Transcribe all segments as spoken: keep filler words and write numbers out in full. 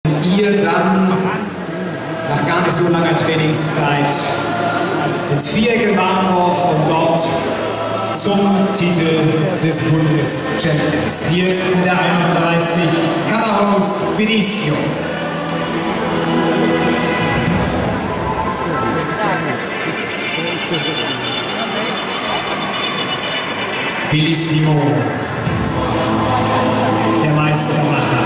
Ihr dann nach gar nicht so langer Trainingszeit ins Viereck in Warndorf und dort zum Titel des Bundeschampions. Hier ist in der einunddreißig Carlos Benicio. Bellissimo, der Meistermacher.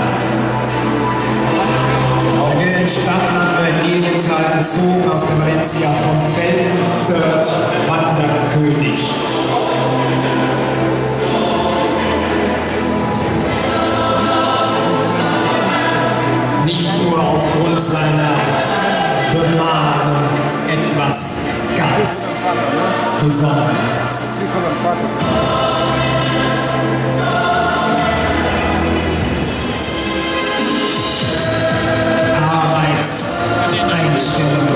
Er wird im Stadtland in Lilienthal gezogen aus der Valencia vom Felden Third Wanderkönig. Nicht nur aufgrund seiner Bemalung etwas ganz Besonderes. Arbeitseinstellung.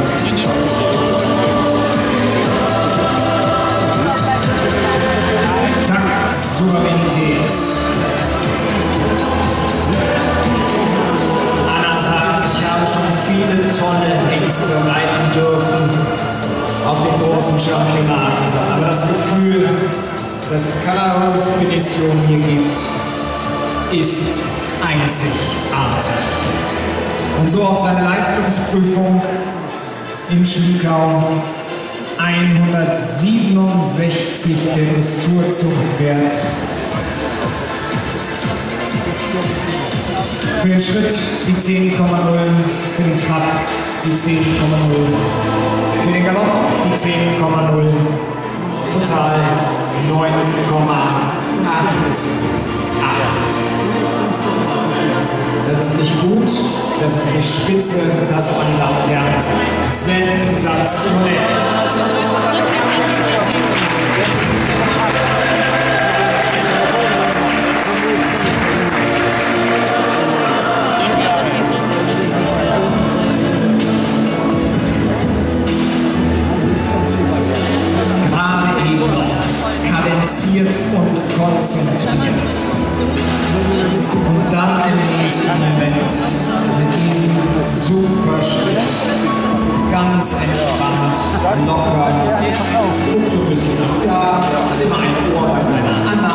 Takt, Souveränität. Anna sagt, ich habe schon viele tolle Hengste reiten dürfen auf den großen Championaten. Aber das Gefühl, das Carlos Benicio mir gibt, ist einzigartig. Und so auch seine Leistungsprüfung im Schliekau. hundertsiebenundsechzig der Dressurzuchtwert. Für den Schritt die zehn Komma null, für den Trab die zehn Komma null, für den Galopp die zehn Komma null, total neun Komma acht acht. Das ist nicht gut, das ist nicht spitze, das, meine Damen und Herren, ist sensationell. Gerade eben noch kadenziert und konzentriert. Und dann im nächsten Moment mit diesem super Schritt ganz entspannt, locker und so ein bisschen nach da, immer ein Ohr bei seiner Anna.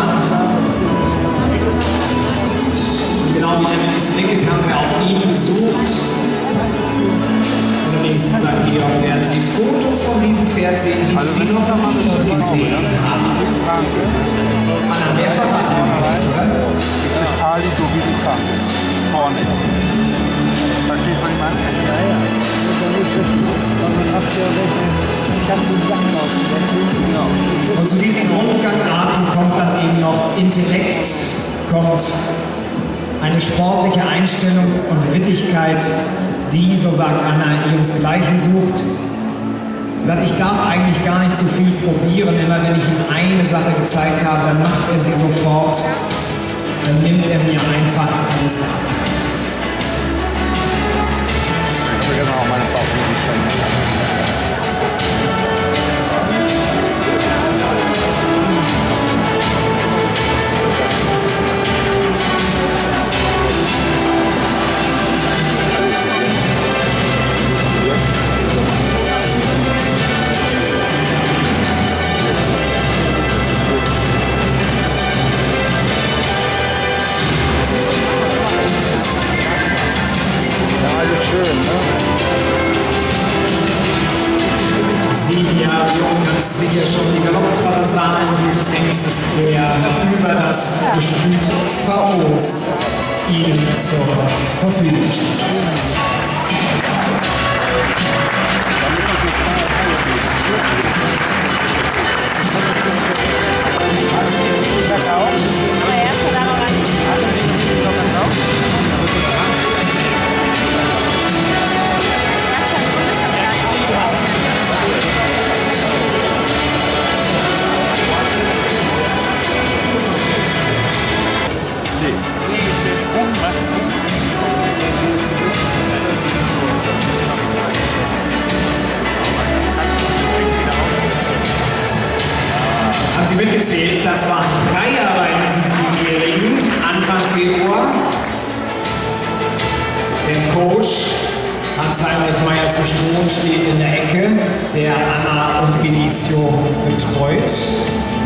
Und genau wie der Snicket haben wir auch ihn besucht. Und am nächsten Sankt Georg werden Sie Fotos von diesem Pferd sehen, die Sie noch nie gesehen haben. Anna, mehr verraten wir nicht, oder? Ali so wie die Kranke. Vorne. Verstehst du, was ich meine? Ja, ja. Und zu diesen Grundgangarten kommt dann eben noch Intellekt, kommt eine sportliche Einstellung und Rittigkeit, die, so sagt Anna, ihresgleichen sucht. Sie sagt, ich darf eigentlich gar nicht zu viel probieren, immer wenn ich ihm eine Sache gezeigt habe, dann macht er sie sofort. Dann nimmt er mir einfach alles ab. Genau, meine Sieben Jahre jung, ganz sicher schon die Galopptraversalen dieses Hengstes, der über das Gestüt Faust Ihnen zur Verfügung steht. Haben Sie mitgezählt? Das waren Dreier bei diesem Siebenjährigen Anfang Februar. Der Coach Hans-Heinrich Meyer zu Stroh steht in der Ecke, der Anna und Benicio betreut.